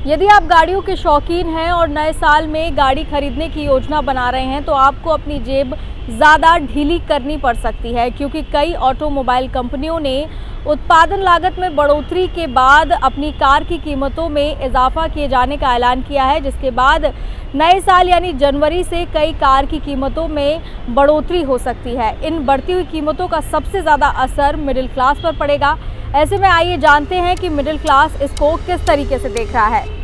यदि आप गाड़ियों के शौकीन हैं और नए साल में गाड़ी खरीदने की योजना बना रहे हैं तो आपको अपनी जेब ज़्यादा ढीली करनी पड़ सकती है, क्योंकि कई ऑटोमोबाइल कंपनियों ने उत्पादन लागत में बढ़ोतरी के बाद अपनी कार की कीमतों में इजाफा किए जाने का ऐलान किया है, जिसके बाद नए साल यानी जनवरी से कई कार की कीमतों में बढ़ोतरी हो सकती है। इन बढ़ती हुई कीमतों का सबसे ज़्यादा असर मिडिल क्लास पर पड़ेगा। ऐसे में आइए जानते हैं कि मिडिल क्लास इसको किस तरीके से देख रहा है।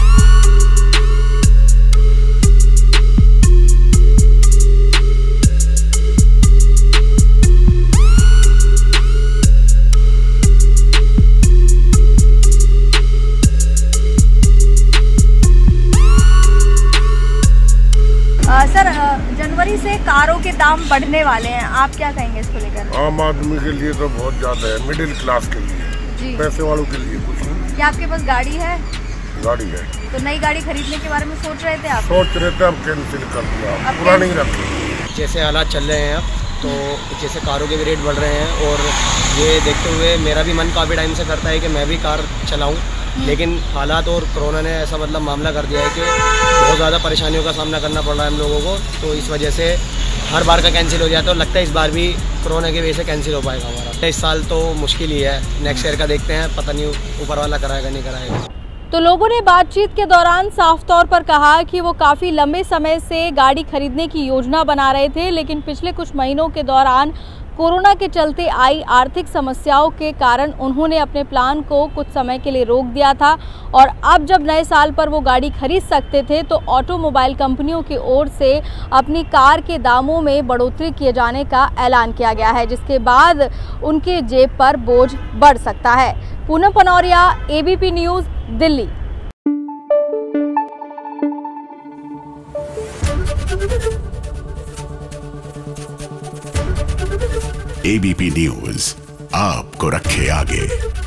सर, जनवरी से कारों के दाम बढ़ने वाले हैं, आप क्या कहेंगे इसको लेकर? आम आदमी के लिए तो बहुत ज़्यादा है, मिडिल क्लास के लिए जी। पैसे वालों के लिए कुछ नहीं। क्या आपके पास गाड़ी है? गाड़ी है। तो नई गाड़ी खरीदने के बारे में सोच रहे थे आप? सोच रहे थे, अब कैंसिल कर दिया, पुरानी रखी। जैसे हालात चल रहे हैं अब तो जैसे कारों के भी रेट बढ़ रहे हैं और ये देखते हुए मेरा भी मन काफ़ी टाइम से करता है कि मैं भी कार चलाऊँ, लेकिन हालात और कोरोना ने ऐसा मामला कर दिया है कि बहुत ज़्यादा परेशानियों का सामना करना पड़ रहा है हम लोगों को। तो इस वजह से हर बार का कैंसिल हो जाता है और लगता है इस बार भी कोरोना की वजह से कैंसिल हो पाएगा हमारा। इस साल तो मुश्किल ही है, नेक्स्ट ईयर का देखते हैं, पता नहीं ऊपर वाला कराएगा नहीं कराएगा। तो लोगों ने बातचीत के दौरान साफ तौर पर कहा कि वो काफ़ी लंबे समय से गाड़ी खरीदने की योजना बना रहे थे, लेकिन पिछले कुछ महीनों के दौरान कोरोना के चलते आई आर्थिक समस्याओं के कारण उन्होंने अपने प्लान को कुछ समय के लिए रोक दिया था और अब जब नए साल पर वो गाड़ी खरीद सकते थे तो ऑटोमोबाइल कंपनियों की ओर से अपनी कार के दामों में बढ़ोतरी किए जाने का ऐलान किया गया है, जिसके बाद उनके जेब पर बोझ बढ़ सकता है। Poonam Panauria, ABP news, Delhi. ABP news आपको रखे आगे।